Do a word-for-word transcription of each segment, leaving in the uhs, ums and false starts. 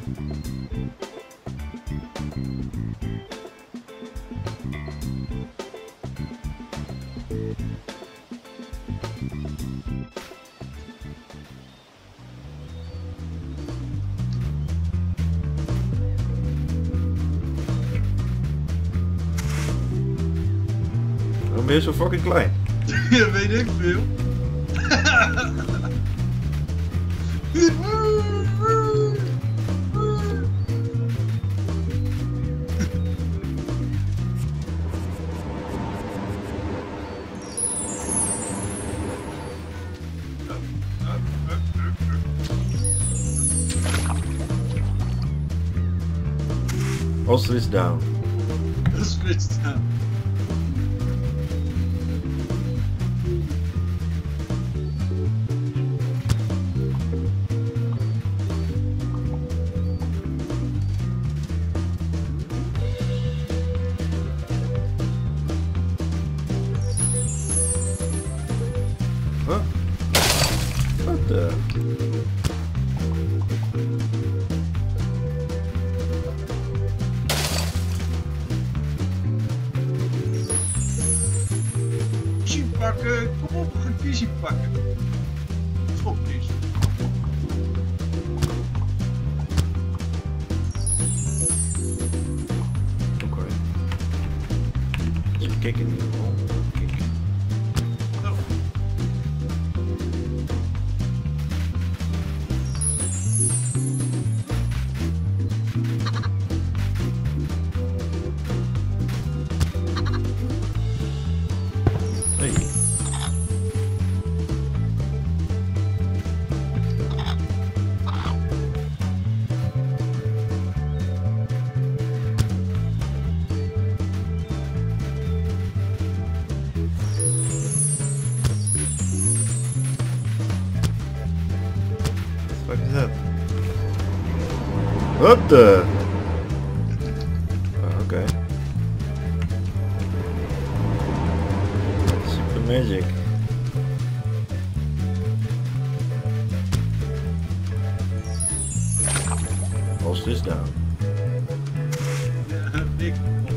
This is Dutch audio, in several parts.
Waarom ben je zo fucking klein? Ja, weet ik veel. Ostrich down. Dat is switched aan. Huh? What the? Visie pakken, kom op, we gaan visie pakken. Stop eens. Okay. Even kijken nu. Kijk. Zo. Hey. What the fuck is that? What the? Oh, okay. Super magic. Hold this down. Big.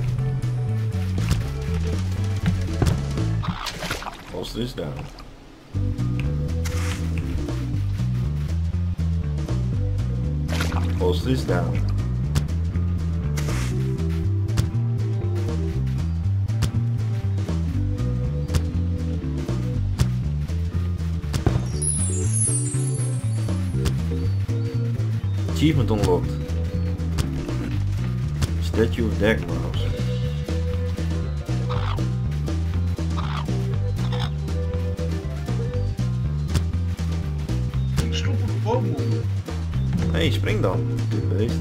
Hold this down. Hold this down. Achievement unlocked. Statue of Dagmouse. Ik stop op de boom op. Hey, spring dan, dit beest.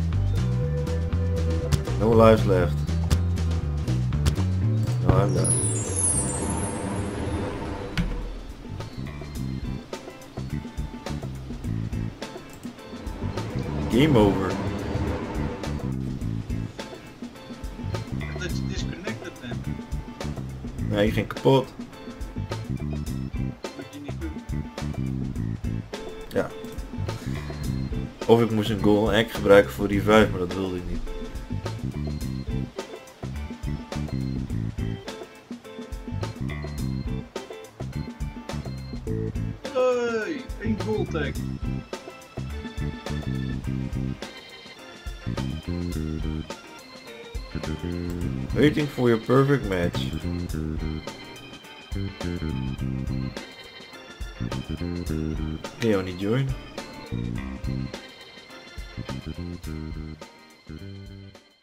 No lives left. No, I'm done. Game over. Dat je disconnected bent. Nee, je ging kapot. Moet je niet doen. Ja. Of ik moest een golden egg gebruiken voor revive, maar dat wilde ik niet. Hey, een gold tag. Waiting for your perfect match. Can you only join?